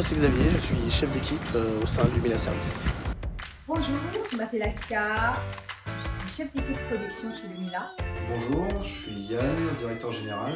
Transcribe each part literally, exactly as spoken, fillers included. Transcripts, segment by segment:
moi c'est Xavier, je suis chef d'équipe euh, au sein du Lumila Service. Bonjour, je m'appelle Akia, je suis chef d'équipe production chez Lumila. Bonjour, je suis Yann, directeur général.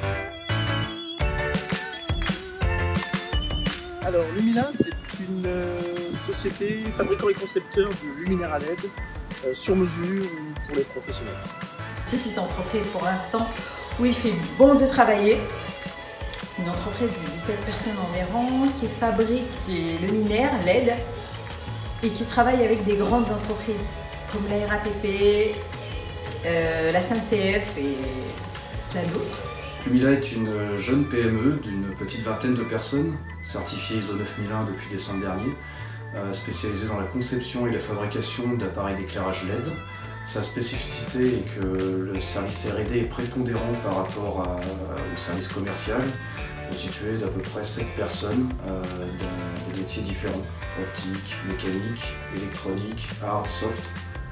Alors Lumila, c'est une euh, société fabricant et concepteur de luminaires à L E D euh, sur mesure pour les professionnels. Petite entreprise pour l'instant où il fait bon de travailler. Une entreprise de dix-sept personnes environ qui fabrique des luminaires L E D et qui travaille avec des grandes entreprises comme la R A T P, euh, la S N C F et plein d'autres. Lumila est une jeune P M E d'une petite vingtaine de personnes, certifiée I S O neuf mille un depuis décembre dernier, euh, spécialisée dans la conception et la fabrication d'appareils d'éclairage L E D. Sa spécificité est que le service R et D est prépondérant par rapport à, au service commercial, constitué d'à peu près sept personnes euh, dans des métiers différents, optique, mécanique, électronique, hard, soft.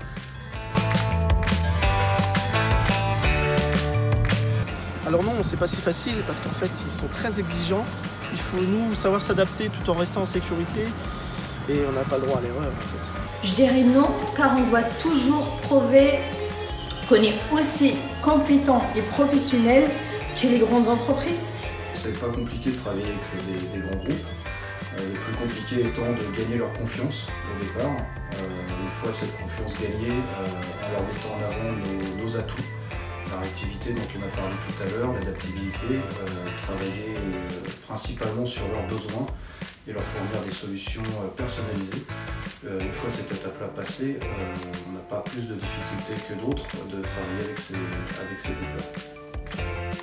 Alors non, c'est pas si facile parce qu'en fait ils sont très exigeants. Il faut nous savoir s'adapter tout en restant en sécurité et on n'a pas le droit à l'erreur en fait. Je dirais non car on doit toujours prouver qu'on est aussi compétent et professionnel que les grandes entreprises. C'est pas compliqué de travailler avec des, des grands groupes. Euh, le plus compliqué étant de gagner leur confiance au départ. Euh, une fois cette confiance gagnée, euh, en leur mettant en avant nos, nos atouts. La réactivité dont on a parlé tout à l'heure, l'adaptabilité, euh, travailler euh, principalement sur leurs besoins et leur fournir des solutions euh, personnalisées. Euh, une fois cette étape-là passée, euh, on n'a pas plus de difficultés que d'autres de travailler avec ces, avec ces groupes-là.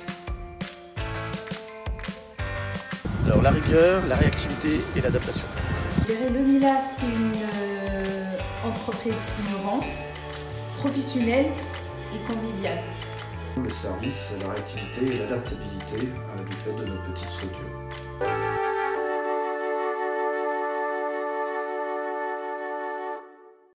Alors la rigueur, la réactivité et l'adaptation. Je dirais Lumila, c'est une euh, entreprise innovante, professionnelle et conviviale. Le service, la réactivité et l'adaptabilité euh, du fait de notre petite structure.